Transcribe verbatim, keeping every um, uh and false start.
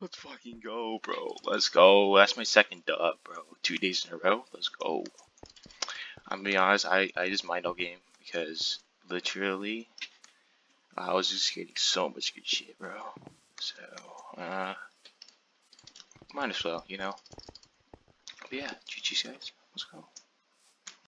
Let's fucking go, bro. Let's go. That's my second dub, bro. Two days in a row. Let's go. I'm gonna be honest, I, I just mind all game because literally I was just getting so much good shit, bro. So, uh, might as well, you know. But yeah, G G guys. Let's go.